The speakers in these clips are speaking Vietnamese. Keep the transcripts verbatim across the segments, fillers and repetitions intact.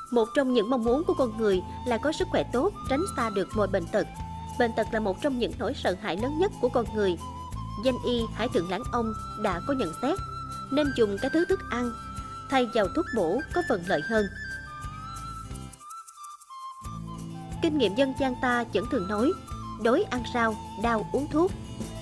Một trong những mong muốn của con người là có sức khỏe tốt, tránh xa được mọi bệnh tật. Bệnh tật là một trong những nỗi sợ hãi lớn nhất của con người. Danh y Hải Thượng Lãng Ông đã có nhận xét nên dùng các thứ thức ăn thay vào thuốc bổ có phần lợi hơn. Kinh nghiệm dân gian ta vẫn thường nói, đói ăn rau, đau uống thuốc.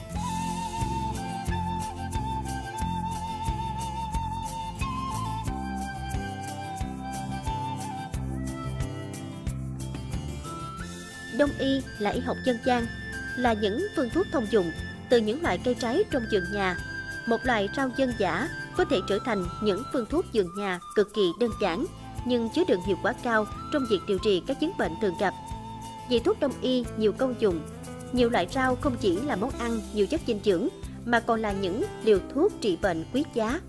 Đông y là y học dân gian, là những phương thuốc thông dụng từ những loại cây trái trong vườn nhà. Một loại rau dân dã có thể trở thành những phương thuốc vườn nhà cực kỳ đơn giản, nhưng chứa đựng hiệu quả cao trong việc điều trị các chứng bệnh thường gặp. Vị thuốc đông y nhiều công dụng, nhiều loại rau không chỉ là món ăn nhiều chất dinh dưỡng, mà còn là những liều thuốc trị bệnh quý giá.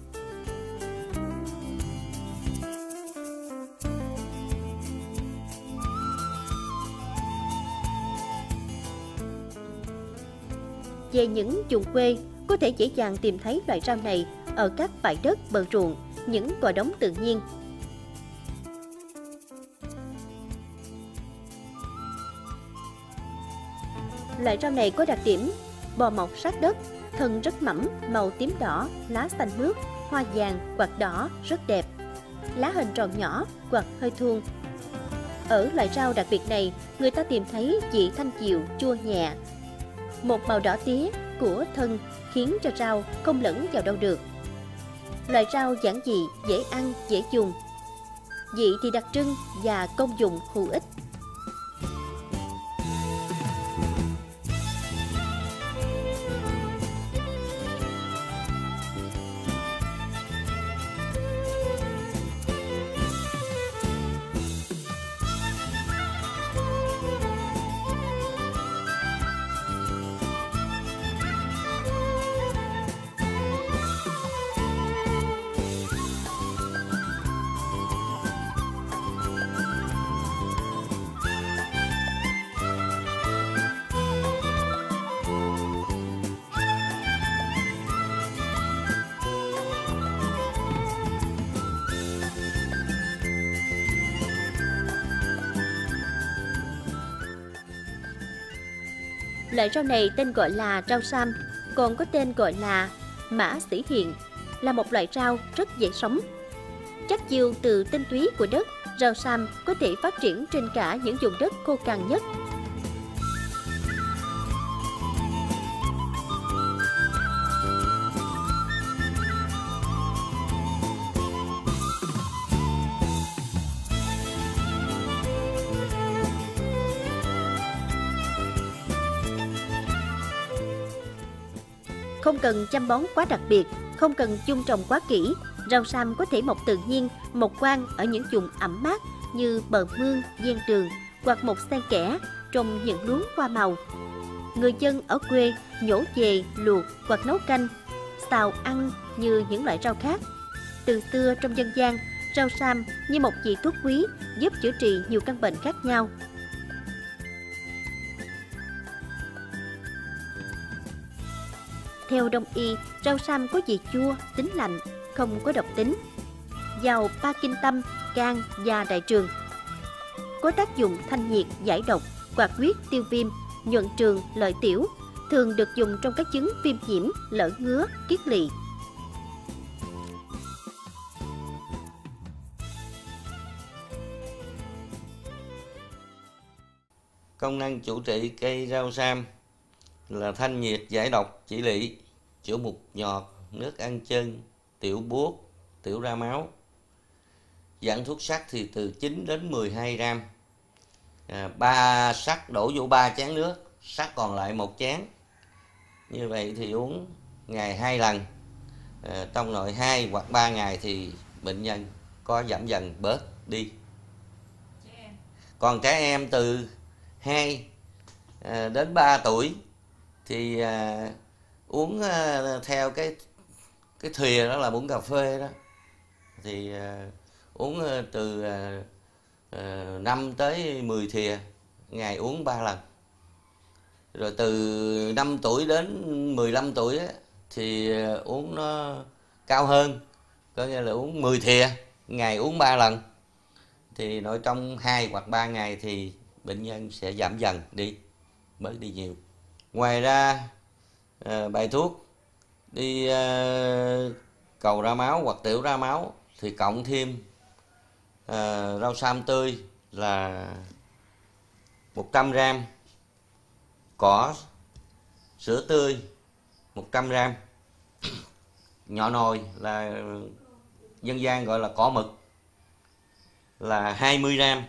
Về những vùng quê, có thể dễ dàng tìm thấy loại rau này ở các bãi đất bờ ruộng, những gò đống tự nhiên. Loại rau này có đặc điểm bò mọc sát đất, thân rất mỏng, màu tím đỏ, lá xanh mướt, hoa vàng, quạt đỏ, rất đẹp. Lá hình tròn nhỏ, quạt hơi thuôn. Ở loại rau đặc biệt này, người ta tìm thấy vị thanh dịu, chua nhẹ. Một màu đỏ tía của thân khiến cho rau không lẫn vào đâu được. Loại rau giản dị, dễ ăn, dễ dùng. Vị thì đặc trưng và công dụng hữu ích. Loại rau này tên gọi là rau sam, còn có tên gọi là mã sĩ hiện, là một loại rau rất dễ sống. Chắc chiêu từ tinh túy của đất, rau sam có thể phát triển trên cả những vùng đất khô cằn nhất. Không cần chăm bón quá đặc biệt, không cần chung trồng quá kỹ, rau sam có thể mọc tự nhiên, mọc quang ở những vùng ẩm mát như bờ mương, ven đường hoặc mọc xen kẽ trong những luống hoa màu. Người dân ở quê nhổ về, luộc hoặc nấu canh, xào ăn như những loại rau khác. Từ xưa trong dân gian, rau sam như một vị thuốc quý giúp chữa trị nhiều căn bệnh khác nhau. Theo Đông y, rau sam có vị chua, tính lạnh, không có độc tính, giàu Parkinson, gan và đại trường. Có tác dụng thanh nhiệt, giải độc, hoạt huyết, tiêu viêm, nhuận trường, lợi tiểu, thường được dùng trong các chứng viêm nhiễm, lở ngứa, kiết lỵ. Công năng chủ trị cây rau sam là thanh nhiệt, giải độc, chỉ lỵ, chữa mụn nhọt, nước ăn chân, tiểu buốt, tiểu ra máu. Dạng thuốc sắc thì từ chín đến mười hai gram. À, ba sắc đổ vô ba chén nước, sắc còn lại một chén. Như vậy thì uống ngày hai lần. À, trong nội hai hoặc ba ngày thì bệnh nhân có giảm dần bớt đi. Còn trẻ em từ hai à, đến ba tuổi thì à, uống à, theo cái cái thìa đó là uống cà phê đó, thì à, uống à, từ à, à, năm tới mười thìa, ngày uống ba lần. Rồi từ năm tuổi đến mười lăm tuổi á, thì à, uống nó cao hơn, có nghĩa là uống mười thìa, ngày uống ba lần. thì nội trong hai hoặc ba ngày thì bệnh nhân sẽ giảm dần đi, bớt đi nhiều. Ngoài ra à, bài thuốc đi à, cầu ra máu hoặc tiểu ra máu thì cộng thêm à, rau sam tươi là một trăm gam, cỏ sữa tươi một trăm gam, nhỏ nồi là dân gian gọi là cỏ mực là hai mươi gam,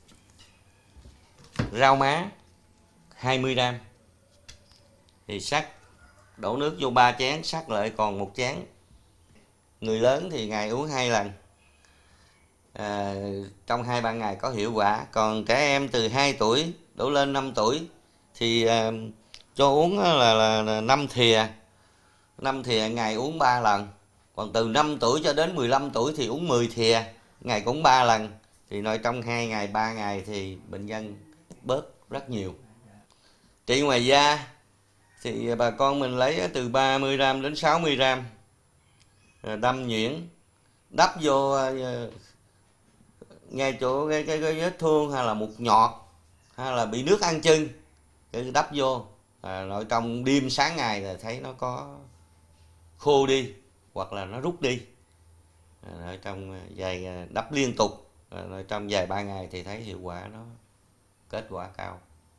rau má hai mươi gam, thì sắc đổ nước vô ba chén, sắc lại còn một chén. Người lớn thì ngày uống hai lần, à, trong hai ba ngày có hiệu quả. Còn trẻ em từ hai tuổi đổ lên năm tuổi thì à, cho uống là, là, là năm thìa, năm thìa ngày uống ba lần. Còn từ năm tuổi cho đến mười lăm tuổi thì uống mười thìa, ngày cũng ba lần. Thì nói trong hai ngày, ba ngày thì bệnh nhân bớt rất nhiều. Trị ngoài da thì bà con mình lấy từ ba mươi gam đến sáu mươi gam, đâm nhuyễn, đắp vô ngay chỗ cái, cái, cái vết thương hay là mụn nhọt hay là bị nước ăn chân, cái đắp vô à, nội trong đêm sáng ngày là thấy nó có khô đi hoặc là nó rút đi. À, nội trong vài đắp liên tục, à, nội trong vài ba ngày thì thấy hiệu quả nó kết quả cao.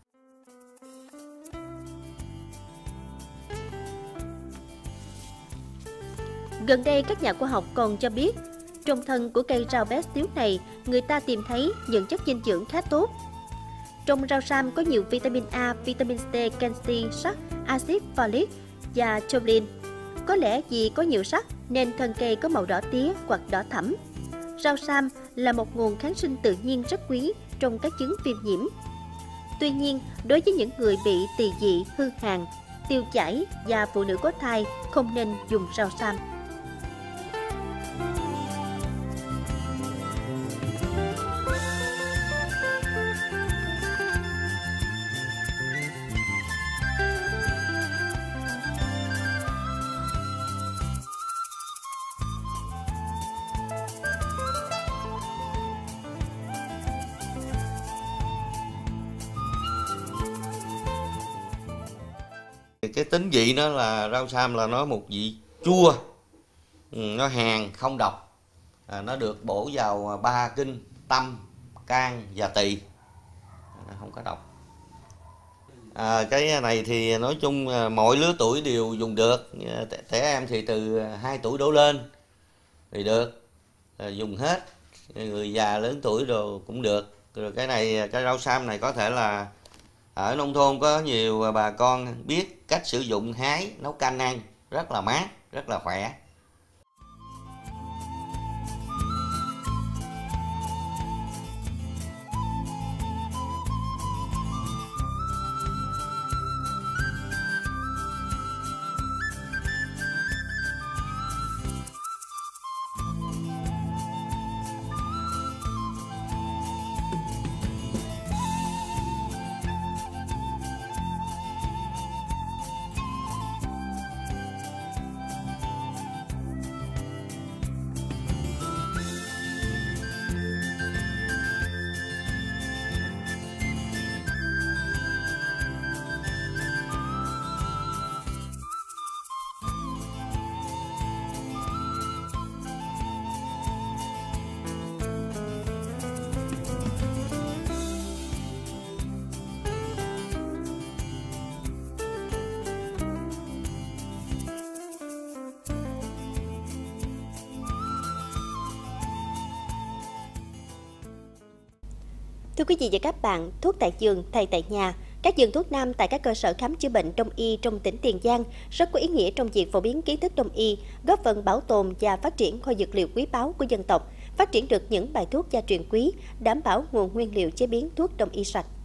Gần đây các nhà khoa học còn cho biết trong thân của cây rau bé xíu này người ta tìm thấy những chất dinh dưỡng khá tốt. Trong rau sam có nhiều vitamin A, vitamin C, canxi, sắt, axit folic và choline. Có lẽ vì có nhiều sắt nên thân cây có màu đỏ tía hoặc đỏ thẫm. Rau sam là một nguồn kháng sinh tự nhiên rất quý trong các chứng viêm nhiễm. Tuy nhiên, đối với những người bị tỳ vị, hư hàn, tiêu chảy và phụ nữ có thai không nên dùng rau sam. Cái tính vị nó là rau sam là nó một vị chua, nó hàn không độc, à, nó được bổ vào ba kinh tâm, can và tỳ, không có độc. À, cái này thì nói chung mọi lứa tuổi đều dùng được, trẻ em thì từ hai tuổi đổ lên thì được, à, dùng hết, người già lớn tuổi đồ cũng được. Rồi cái này, cái rau sam này có thể là ở nông thôn có nhiều bà con biết cách sử dụng hái nấu canh ăn, rất là mát, rất là khỏe. Thưa quý vị và các bạn, thuốc tại giường, thầy tại nhà, các giường thuốc nam tại các cơ sở khám chữa bệnh đông y trong tỉnh Tiền Giang rất có ý nghĩa trong việc phổ biến kiến thức đông y, góp phần bảo tồn và phát triển kho dược liệu quý báu của dân tộc, phát triển được những bài thuốc gia truyền quý, đảm bảo nguồn nguyên liệu chế biến thuốc đông y sạch.